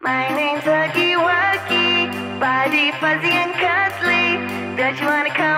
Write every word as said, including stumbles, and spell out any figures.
My name's Huggy Wuggy, body fuzzy and cuddly. Don't you wanna come